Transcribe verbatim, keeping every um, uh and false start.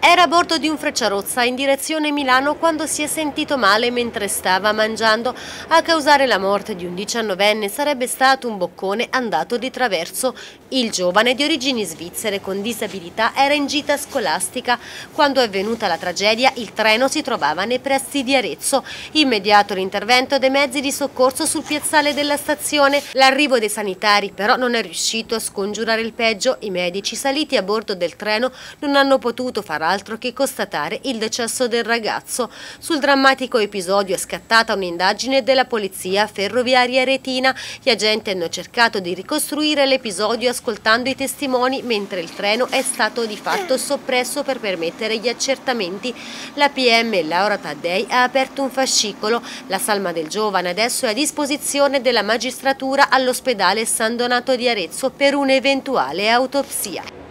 Era a bordo di un Frecciarozza in direzione Milano quando si è sentito male mentre stava mangiando. A causare la morte di un diciannovenne sarebbe stato un boccone andato di traverso. Il giovane, di origini svizzere con disabilità, era in gita scolastica. Quando è avvenuta la tragedia, il treno si trovava nei pressi di Arezzo. Immediato l'intervento dei mezzi di soccorso sul piazzale della stazione. L'arrivo dei sanitari però non è riuscito a scongiurare il peggio. I medici saliti a bordo del treno non hanno potuto far altro che constatare il decesso del ragazzo. Sul drammatico episodio è scattata un'indagine della polizia ferroviaria retina. Gli agenti hanno cercato di ricostruire l'episodio ascoltando i testimoni, mentre il treno è stato di fatto soppresso per permettere gli accertamenti. La P M Laura Taddei ha aperto un fascicolo. La salma del giovane adesso è a disposizione della magistratura all'ospedale San Donato di Arezzo per un'eventuale autopsia.